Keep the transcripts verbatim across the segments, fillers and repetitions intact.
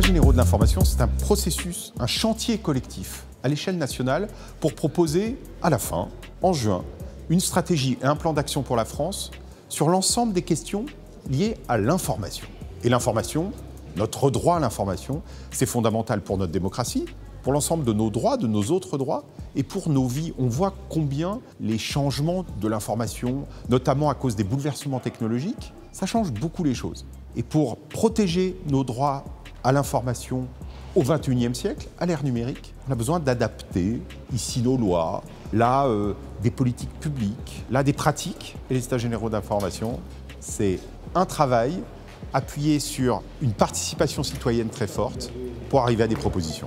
généraux de l'information, c'est un processus, un chantier collectif à l'échelle nationale pour proposer à la fin, en juin, une stratégie et un plan d'action pour la France sur l'ensemble des questions liées à l'information. Et l'information, notre droit à l'information, c'est fondamental pour notre démocratie, pour l'ensemble de nos droits, de nos autres droits, et pour nos vies. On voit combien les changements de l'information, notamment à cause des bouleversements technologiques, ça change beaucoup les choses. Et pour protéger nos droits à l'information au vingt et unième siècle, à l'ère numérique, on a besoin d'adapter ici nos lois, là euh, des politiques publiques, là des pratiques. Et les états généraux d'information, c'est un travail appuyé sur une participation citoyenne très forte pour arriver à des propositions.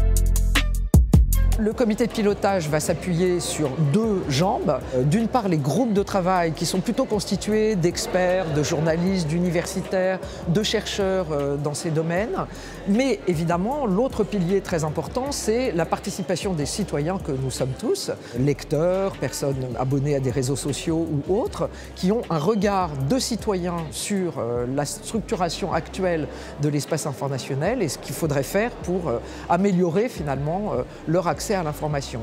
Le comité de pilotage va s'appuyer sur deux jambes. D'une part, les groupes de travail qui sont plutôt constitués d'experts, de journalistes, d'universitaires, de chercheurs dans ces domaines. Mais évidemment, l'autre pilier très important, c'est la participation des citoyens que nous sommes tous, lecteurs, personnes abonnées à des réseaux sociaux ou autres, qui ont un regard de citoyens sur la structuration actuelle de l'espace informationnel et ce qu'il faudrait faire pour améliorer finalement leur accès à l'information.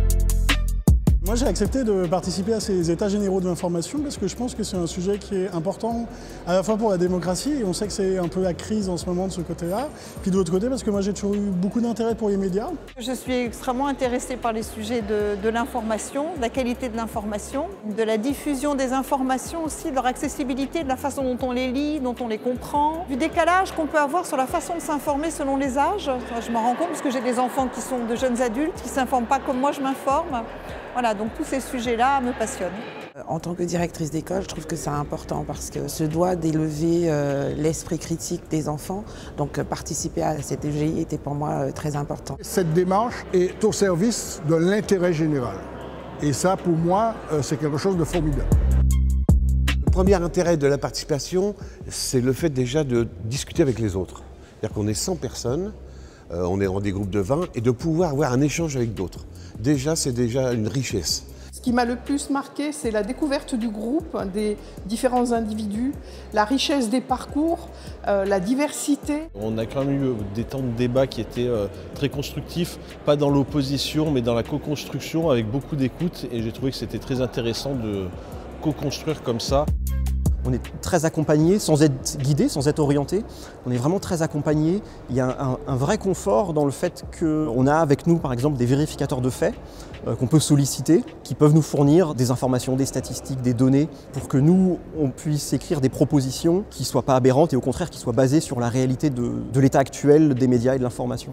Moi, j'ai accepté de participer à ces états généraux de l'information parce que je pense que c'est un sujet qui est important à la fois pour la démocratie, et on sait que c'est un peu la crise en ce moment de ce côté-là, puis de l'autre côté parce que moi j'ai toujours eu beaucoup d'intérêt pour les médias. Je suis extrêmement intéressée par les sujets de, de l'information, de la qualité de l'information, de la diffusion des informations aussi, de leur accessibilité, de la façon dont on les lit, dont on les comprend, du décalage qu'on peut avoir sur la façon de s'informer selon les âges. Je m'en rends compte parce que j'ai des enfants qui sont de jeunes adultes, qui ne s'informent pas comme moi je m'informe. Voilà, donc tous ces sujets-là me passionnent. En tant que directrice d'école, je trouve que c'est important parce que se doit d'élever euh, l'esprit critique des enfants. Donc euh, participer à cette E G I était pour moi euh, très important. Cette démarche est au service de l'intérêt général. Et ça, pour moi, euh, c'est quelque chose de formidable. Le premier intérêt de la participation, c'est le fait déjà de discuter avec les autres. C'est-à-dire qu'on est cent personnes, euh, on est en des groupes de vingt, et de pouvoir avoir un échange avec d'autres. Déjà, c'est déjà une richesse. Ce qui m'a le plus marqué, c'est la découverte du groupe, des différents individus, la richesse des parcours, euh, la diversité. On a quand même eu des temps de débat qui étaient euh, très constructifs, pas dans l'opposition, mais dans la co-construction, avec beaucoup d'écoute, et j'ai trouvé que c'était très intéressant de co-construire comme ça. On est très accompagné, sans être guidé, sans être orienté. On est vraiment très accompagné. Il y a un, un vrai confort dans le fait qu'on a avec nous, par exemple, des vérificateurs de faits euh, qu'on peut solliciter, qui peuvent nous fournir des informations, des statistiques, des données, pour que nous, on puisse écrire des propositions qui ne soient pas aberrantes et au contraire qui soient basées sur la réalité de, de l'état actuel des médias et de l'information.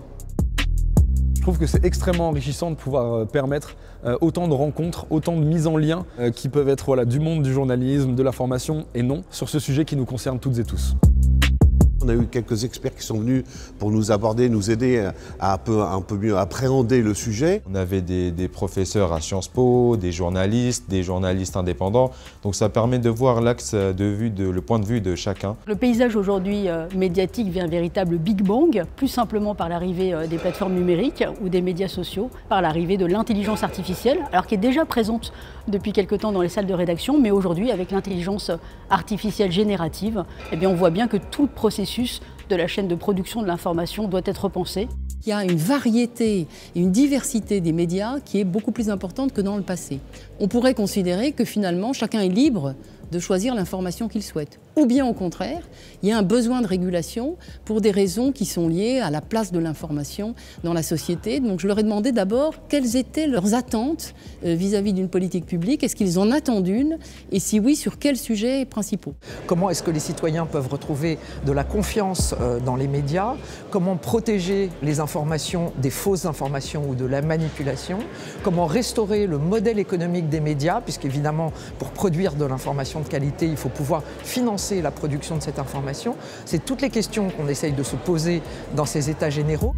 Je trouve que c'est extrêmement enrichissant de pouvoir permettre euh, autant de rencontres, autant de mises en lien euh, qui peuvent être voilà, du monde du journalisme, de l'information et non, sur ce sujet qui nous concerne toutes et tous. On a eu quelques experts qui sont venus pour nous aborder, nous aider à un peu, un peu mieux appréhender le sujet. On avait des, des professeurs à Sciences Po, des journalistes, des journalistes indépendants. Donc ça permet de voir l'axe de vue, de, le point de vue de chacun. Le paysage aujourd'hui euh, médiatique vit un véritable Big Bang, plus simplement par l'arrivée euh, des plateformes numériques ou des médias sociaux, par l'arrivée de l'intelligence artificielle, alors qui est déjà présente depuis quelque temps dans les salles de rédaction, mais aujourd'hui avec l'intelligence artificielle générative, eh bien, on voit bien que tout le processus de la chaîne de production de l'information doit être repensé. Il y a une variété et une diversité des médias qui est beaucoup plus importante que dans le passé. On pourrait considérer que finalement chacun est libre de choisir l'information qu'il souhaite. Ou bien au contraire, il y a un besoin de régulation pour des raisons qui sont liées à la place de l'information dans la société. Donc je leur ai demandé d'abord quelles étaient leurs attentes vis-à-vis d'une politique publique, est-ce qu'ils en attendent une, et si oui, sur quels sujets principaux. Comment est-ce que les citoyens peuvent retrouver de la confiance dans les médias? Comment protéger les informations des fausses informations ou de la manipulation? Comment restaurer le modèle économique des médias, puisqu'évidemment, pour produire de l'information de qualité, il faut pouvoir financer la production de cette information. C'est toutes les questions qu'on essaye de se poser dans ces états généraux.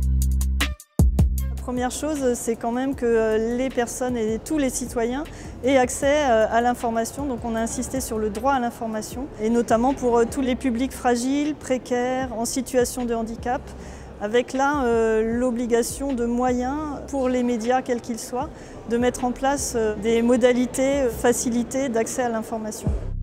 La première chose, c'est quand même que les personnes et tous les citoyens aient accès à l'information. Donc on a insisté sur le droit à l'information, et notamment pour tous les publics fragiles, précaires, en situation de handicap, avec là euh, l'obligation de moyens pour les médias, quels qu'ils soient, de mettre en place euh, des modalités facilitées d'accès à l'information.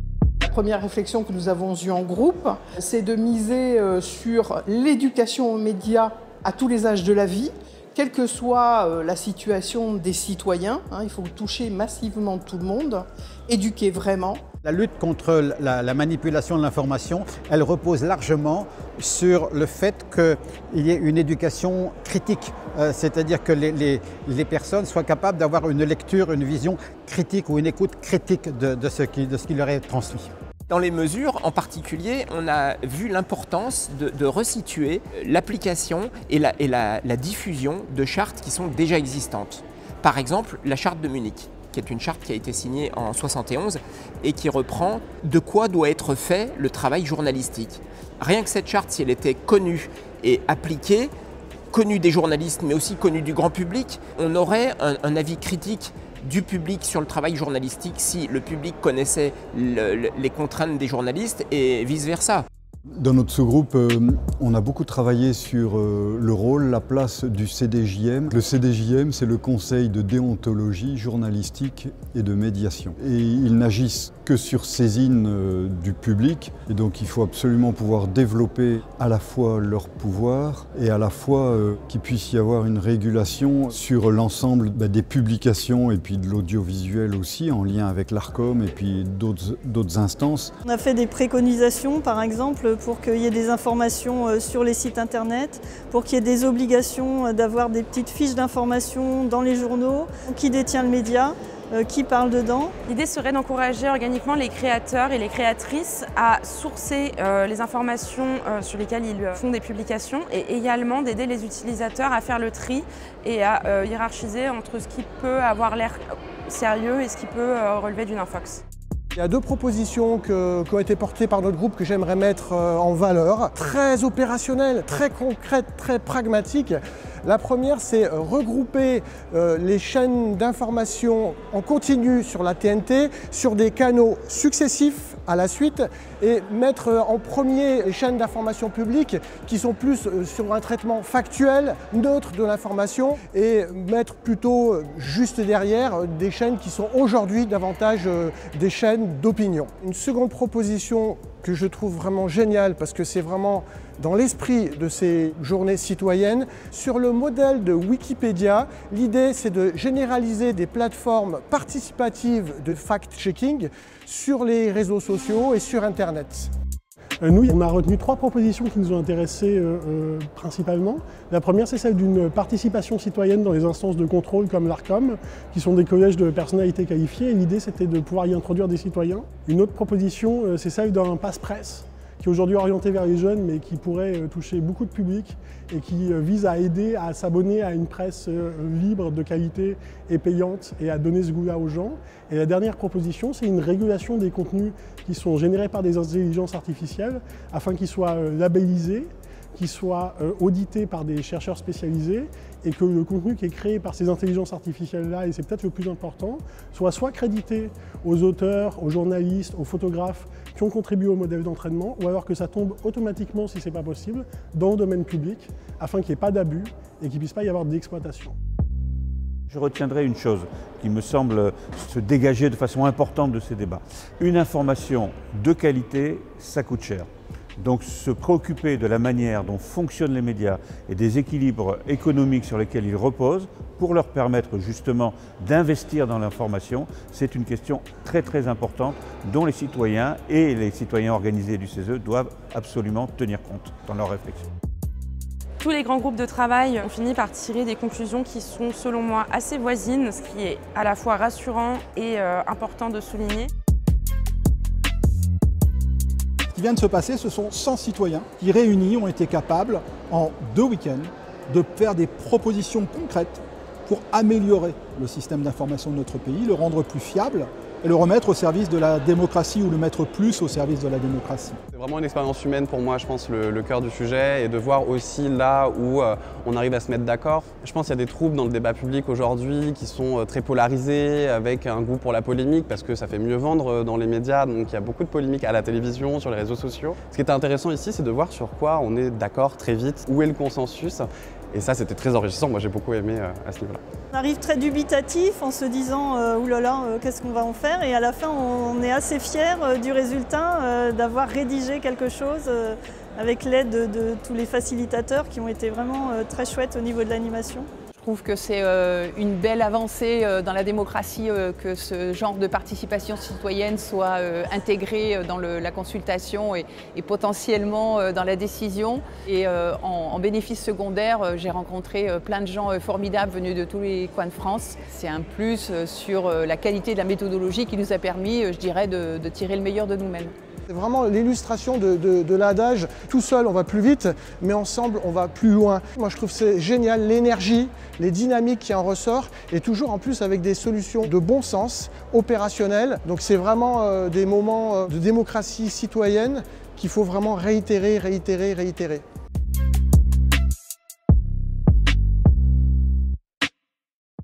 première réflexion que nous avons eue en groupe, c'est de miser sur l'éducation aux médias à tous les âges de la vie, quelle que soit la situation des citoyens. Hein, il faut toucher massivement tout le monde, éduquer vraiment. La lutte contre la, la manipulation de l'information, elle repose largement sur le fait qu'il y ait une éducation critique, euh, c'est-à-dire que les, les, les personnes soient capables d'avoir une lecture, une vision critique ou une écoute critique de, de, ce qui, de ce qui leur est transmis. Dans les mesures, en particulier, on a vu l'importance de, de resituer l'application et, la, et la, la diffusion de chartes qui sont déjà existantes. Par exemple, la charte de Munich, qui est une charte qui a été signée en soixante et onze et qui reprend de quoi doit être fait le travail journalistique. Rien que cette charte, si elle était connue et appliquée, connue des journalistes mais aussi connue du grand public, on aurait un, un avis critique du public sur le travail journalistique si le public connaissait le, le, les contraintes des journalistes et vice-versa. Dans notre sous-groupe, euh, on a beaucoup travaillé sur euh, le rôle, la place du C D J M. Le C D J M, c'est le Conseil de déontologie journalistique et de médiation. Et ils n'agissent que sur saisine euh, du public. Et donc il faut absolument pouvoir développer à la fois leur pouvoir et à la fois euh, qu'il puisse y avoir une régulation sur l'ensemble bah, des publications et puis de l'audiovisuel aussi, en lien avec l'Arcom et puis d'autres instances. On a fait des préconisations, par exemple, pour qu'il y ait des informations sur les sites internet, pour qu'il y ait des obligations d'avoir des petites fiches d'information dans les journaux, qui détient le média, qui parle dedans. L'idée serait d'encourager organiquement les créateurs et les créatrices à sourcer euh, les informations euh, sur lesquelles ils font des publications et également d'aider les utilisateurs à faire le tri et à euh, hiérarchiser entre ce qui peut avoir l'air sérieux et ce qui peut euh, relever d'une infox. Il y a deux propositions que, qui ont été portées par notre groupe que j'aimerais mettre en valeur, très opérationnelles, très concrètes, très pragmatiques. La première, c'est regrouper euh, les chaînes d'information en continu sur la T N T sur des canaux successifs à la suite et mettre en premier les chaînes d'information publique qui sont plus sur un traitement factuel, neutre de l'information et mettre plutôt juste derrière des chaînes qui sont aujourd'hui davantage des chaînes d'opinion. Une seconde proposition que je trouve vraiment géniale parce que c'est vraiment dans l'esprit de ces journées citoyennes. Sur le modèle de Wikipédia, l'idée c'est de généraliser des plateformes participatives de fact-checking sur les réseaux sociaux et sur Internet. Nous, on a retenu trois propositions qui nous ont intéressés euh, euh, principalement. La première, c'est celle d'une participation citoyenne dans les instances de contrôle comme l'Arcom, qui sont des collèges de personnalités qualifiées. L'idée, c'était de pouvoir y introduire des citoyens. Une autre proposition, euh, c'est celle d'un passe-presse, qui est aujourd'hui orienté vers les jeunes, mais qui pourrait euh, toucher beaucoup de public et qui euh, vise à aider à s'abonner à une presse euh, libre, de qualité et payante, et à donner ce goût-là aux gens. Et la dernière proposition, c'est une régulation des contenus qui sont générés par des intelligences artificielles, afin qu'ils soient euh, labellisés, qu'ils soient euh, audités par des chercheurs spécialisés, et que le contenu qui est créé par ces intelligences artificielles-là, et c'est peut-être le plus important, soit soit crédité aux auteurs, aux journalistes, aux photographes qui ont contribué au modèle d'entraînement, ou alors que ça tombe automatiquement, si ce n'est pas possible, dans le domaine public, afin qu'il n'y ait pas d'abus et qu'il ne puisse pas y avoir d'exploitation. Je retiendrai une chose qui me semble se dégager de façon importante de ces débats. Une information de qualité, ça coûte cher. Donc se préoccuper de la manière dont fonctionnent les médias et des équilibres économiques sur lesquels ils reposent pour leur permettre justement d'investir dans l'information, c'est une question très très importante dont les citoyens et les citoyens organisés du C E S E doivent absolument tenir compte dans leur réflexion. Tous les grands groupes de travail ont fini par tirer des conclusions qui sont selon moi assez voisines, ce qui est à la fois rassurant et euh, important de souligner. Ce qui vient de se passer, ce sont cent citoyens qui réunis ont été capables, en deux week-ends, de faire des propositions concrètes pour améliorer le système d'information de notre pays, le rendre plus fiable et le remettre au service de la démocratie ou le mettre plus au service de la démocratie. C'est vraiment une expérience humaine pour moi, je pense, le, le cœur du sujet et de voir aussi là où euh, on arrive à se mettre d'accord. Je pense qu'il y a des troubles dans le débat public aujourd'hui qui sont euh, très polarisés, avec un goût pour la polémique parce que ça fait mieux vendre dans les médias, donc il y a beaucoup de polémiques à la télévision, sur les réseaux sociaux. Ce qui est intéressant ici, c'est de voir sur quoi on est d'accord très vite, où est le consensus. Et ça, c'était très enrichissant. Moi, j'ai beaucoup aimé euh, à ce niveau-là. On arrive très dubitatif en se disant euh, « oulala, euh, qu'est-ce qu'on va en faire ?» Et à la fin, on est assez fiers euh, du résultat, euh, d'avoir rédigé quelque chose euh, avec l'aide de, de tous les facilitateurs qui ont été vraiment euh, très chouettes au niveau de l'animation. Je trouve que c'est euh, une belle avancée euh, dans la démocratie euh, que ce genre de participation citoyenne soit euh, intégré dans le, la consultation et, et potentiellement euh, dans la décision. Et euh, en, en bénéfice secondaire, euh, j'ai rencontré euh, plein de gens euh, formidables venus de tous les coins de France. C'est un plus euh, sur euh, la qualité de la méthodologie qui nous a permis, euh, je dirais, de, de tirer le meilleur de nous-mêmes. C'est vraiment l'illustration de, de, de l'adage « tout seul on va plus vite, mais ensemble on va plus loin ». Moi je trouve que c'est génial, l'énergie, les dynamiques qui en ressortent, et toujours en plus avec des solutions de bon sens, opérationnelles. Donc c'est vraiment euh, des moments euh, de démocratie citoyenne qu'il faut vraiment réitérer, réitérer, réitérer.